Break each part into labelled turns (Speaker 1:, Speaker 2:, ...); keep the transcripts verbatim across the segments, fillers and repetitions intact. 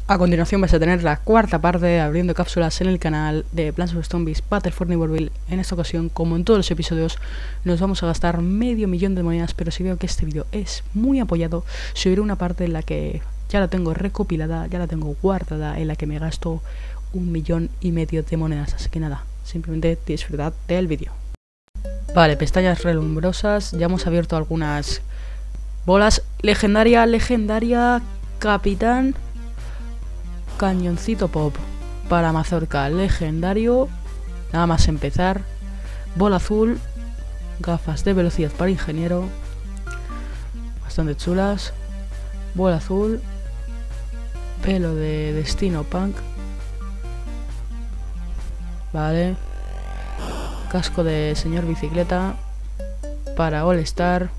Speaker 1: A continuación vais a tener la cuarta parte de abriendo cápsulas en el canal de Plants vs Zombies Battle for Neighborville. En esta ocasión, como en todos los episodios, nos vamos a gastar medio millón de monedas, pero si veo que este vídeo es muy apoyado, subiré una parte en la que ya la tengo recopilada, ya la tengo guardada, en la que me gasto un millón y medio de monedas. Así que nada, simplemente disfrutad del vídeo. Vale, pestañas relumbrosas, ya hemos abierto algunas bolas. Legendaria, legendaria, capitán... Cañoncito pop para mazorca legendario. Nada más empezar. Bola azul. Gafas de velocidad para ingeniero. Bastante chulas. Bola azul. Pelo de destino punk. Vale. Casco de señor bicicleta. Para All Star.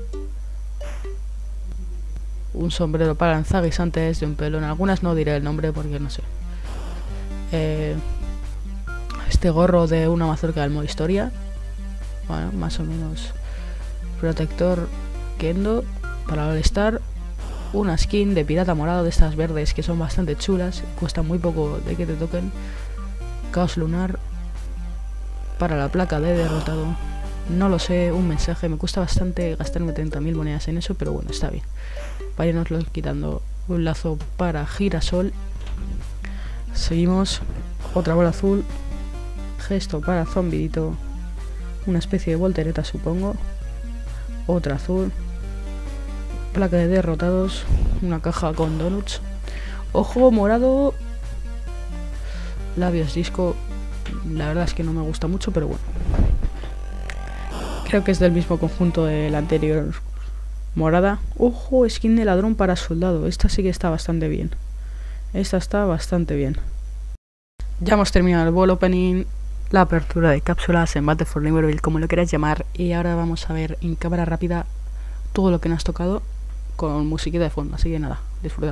Speaker 1: Un sombrero para lanzaguisantes de un pelo. En algunas no diré el nombre porque no sé. Eh, este gorro de una mazorca del modo historia. Bueno, más o menos. Protector Kendo para All Star. Una skin de pirata morado de estas verdes que son bastante chulas. Cuesta muy poco de que te toquen. Caos lunar para la placa de derrotado. No lo sé, un mensaje. Me cuesta bastante gastarme treinta mil monedas en eso, pero bueno, está bien. Váyanoslo quitando. Un lazo para girasol. Seguimos. Otra bola azul. Gesto para zombidito. Una especie de voltereta, supongo. Otra azul. Placa de derrotados. Una caja con donuts. Ojo morado. Labios disco. La verdad es que no me gusta mucho, pero bueno. Creo que es del mismo conjunto del anterior. Morada. Ojo, skin de ladrón para soldado. Esta sí que está bastante bien. Esta está bastante bien. Ya hemos terminado el ball opening, la apertura de cápsulas en Battle for Neighborville, como lo queráis llamar. Y ahora vamos a ver en cámara rápida todo lo que nos has tocado con musiquita de fondo. Así que nada, disfrutad.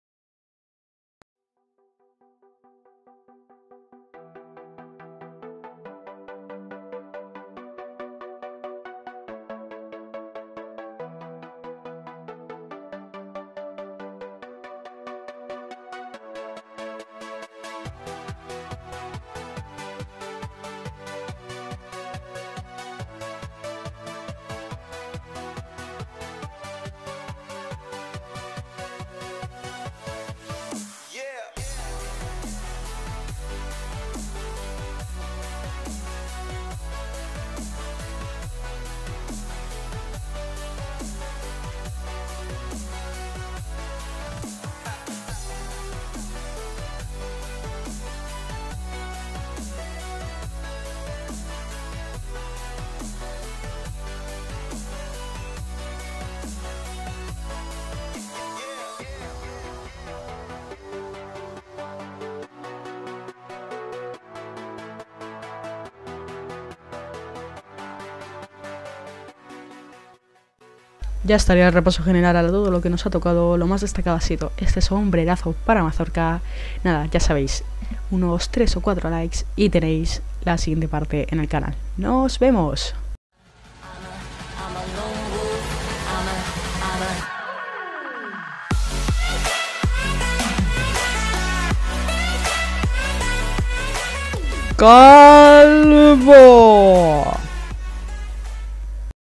Speaker 1: Ya estaría el repaso general a todo lo que nos ha tocado. Lo más destacado ha sido este sombrerazo para mazorca. Nada, ya sabéis, unos tres o cuatro likes y tenéis la siguiente parte en el canal. ¡Nos vemos! ¡Calvo!